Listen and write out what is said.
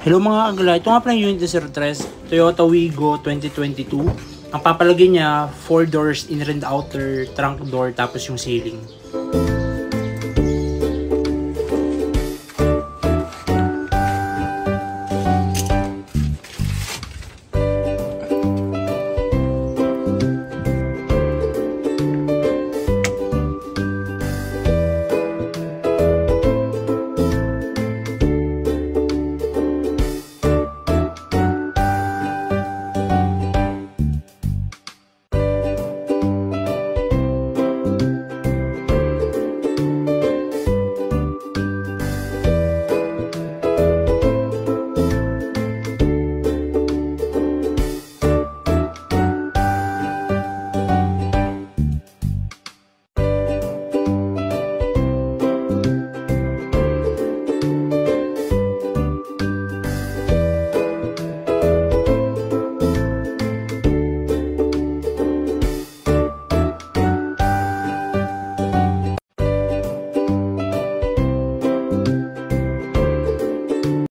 Hello mga kagala, ito nga pala yung unit na 03, Toyota Wigo 2022. Ang papalagay niya, 4 doors, inner and outer, trunk door, tapos yung ceiling.